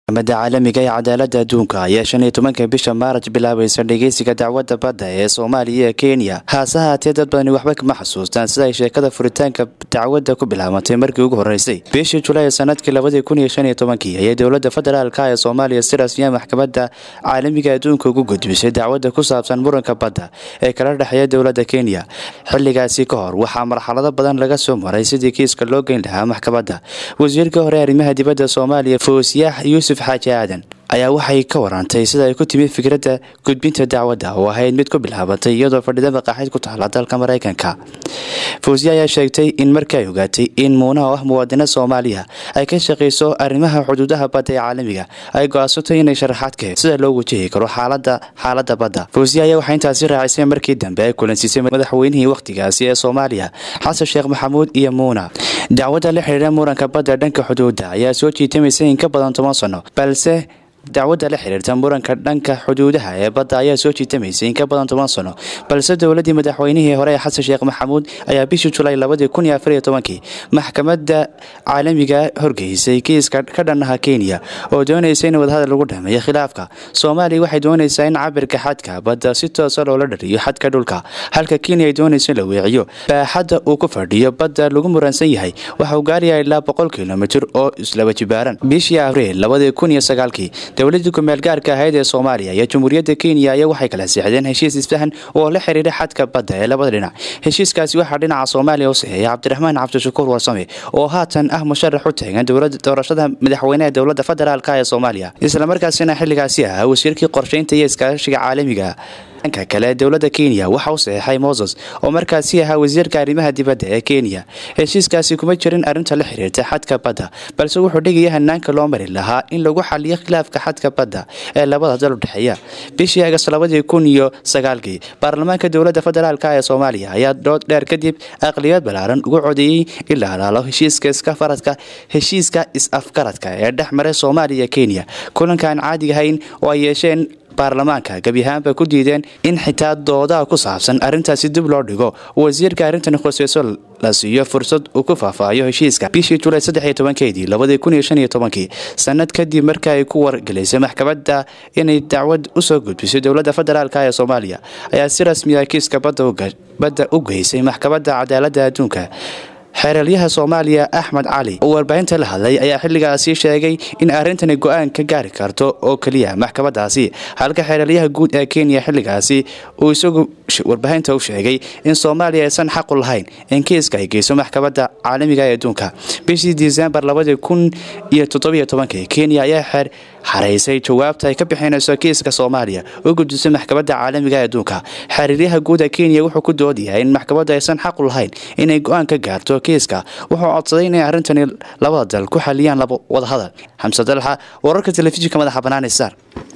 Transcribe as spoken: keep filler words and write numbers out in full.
maxkamadda caalamiga ee cadaaladda adduunka ayaa shan iyo tobanka bisha Maarch bilaabaysa dhageysiga dacwadda badda ee Soomaaliya iyo Kenya. Hase ahaatee dad badan waxba kama xasuustaan sida ay sheekada furitaanka dacwadda ku bilaabantay markii ugu horeysay. Bishii Julaay sanadkii laba kun iyo shan iyo toban ayay dowladda federaalka ee Soomaaliya si rasmi ah maxkamadda caalamiga adduunka ugu gudbisay dacwadda ku saabsan muranka badda ee kala dhaxeeya dowladda Kenya. Xilligaasi ka hor waxaa marxalado badan laga soo maray sidii kiiska loo geyn lahaa maxkamadda. Wasiirka hore arrimaha dibadda Soomaaliya Fawziya Yuusuf Xaaji Aadan ayaa waxay ka warantay sida ay ku timid fikradda gudbinta dacwadda oo ahayd mid ku bilaabatay iyadoo fadhida maqaaxid ku taala dalka Mareykanka. Fawziya ayaa sheegtay in markay ogaatay in Muuna oo ah muwaadin Soomaaliya ay ka shaqeyso arrimaha xuduudaha badda ee caalamiga ay go'aansatay inay sharaxaad ka sida loo wajihi karo xaaladda xaaladda badda. Fawziya ayaa waxay intaasi raacisay markii dambe ay kulansiisay madaxweynihii waqtigaasi ee Soomaaliya Xasan Sheekh Maxamuud iyo Muuna. Dacwadda la xiriirta muranka badda dhanka xuduudda ayaa soo jiitamaysay in ka badan toban sano, balse dacwadda la xiriirta muranka dhanka xuduudaha ee badda ayaa soo jiitamaysay in ka badan toban sano, balse dowladii madaxweynihii hore Xasan Sheekh Maxamuud ayaa bishii Julaay laba kun iyo afar iyo toban maxkamadda caalamiga horgeysay kiiska ka dhannaha Kenya oo doonaysa in wadahadal lagu dhameeyo khilaafka. Soomaaliya waxay doonaysaa in cabirka xadka badda si toos ah loola dhariyo xadka dhulka, halka Kenya ay doonayso la weeciyo baaxadda uu ku fadhiyo badda lagu muransan yahay waxa uu gaarayaa ilaa boqol kiiloomitir oo isla wajibaaran. Bishii Abriil laba kun iyo sagaal dowladda ku meel gaarka ahayd ee Soomaaliya iyo Jamhuuriyadda Kenya ayaa waxay kala saxdeen heshiis isfahan oo la xiriira xadka badda ee labada dhinac. Heshiiskaasi waxa dhinaca Soomaaliya u saxeeyay Cabdiraxmaan Cabdishakuur Warsame oo haatan ah musharax u taagan dowladda doorashada madaxweynaha dowladda federaalka ee Soomaaliya, isla markaasina xilligaasi ah wasiirkii qorsheynta iyo iskaashiga caalamiga. Dhanka kale dowladda Kenya waxa uu saxeexay Moses oo markaasi ahaa wasiirka arrimaha dibadda ee Kenya. Heshiiskaasi kuma jirin arrinta la xiriirta xadka badda, balse wuxuu dhigaya hanaanka loo mari lahaa in lagu xalliyo khilaafka xadka badda ee labada dal u dhaxeeya. Bishii Agost laba kun iyo sagaal baarlamaanka dowladda federaalka ee Soomaaliya ayaa dood dheer kadib aqliyad balaaran ugu codeeyay in la ilaaliyo heshiiska iskafaradka heshiiska is-afgaradka ee dhexmaray Soomaaliya iyo Kenya. Kulankan caadiga ahayn oo ay yeesheen baarlamaanka gabi ahaanba ku diideen in xitaa doodaha ku saabsan arrintaasi dib loo dhigo. Wasiirka arrintan khusayso la siiyo fursad uu ku faahfaahiyo heshiiska. Bishii Julaay saddex iyo toban laba kun iyo shan iyo toban sanad kadib markii ay ku wargalisay maxkamadda inay dacwad u soo gudbisay dowladda federaalka ee Soomaaliya ayaa si rasmi ah kiiska badda u geysay maxkamadda cadaaladda adduunka. xeeralyaha Soomaaliya Axmed Cali oo warbaahinta la hadlay ayaa xilligaasi sheegay in arrintan go'aan ka gaari karto oo kaliya maxkamaddaasi, halka xeeralyaha guud ee Kenya xilligaasi uu isagu warbaahinta u sheegay in Soomaaliya aysan xaq u lahayn in kiiska ay geyso maxkamadda caalamiga ee adduunka. Bishii December laba kun iyo toddoba iyo toban Kenya ayaa xeer xareysay jawaabta ay ka bixinayso kiiska Soomaaliya oo gudbisay maxkamadda caalamiga ee adduunka. Xeeralyaha guud ee Kenya wuxuu ku doodayaa in maxkamadda aysan xaq u lahayn inay go'aan ka gaarto kiiska. Wuxuu codsaday in arrintan labada dal ku xaliyaan laba wada hadal. Xamsa Dalxa, wararka telefishinka madaxa bannaan ee Star.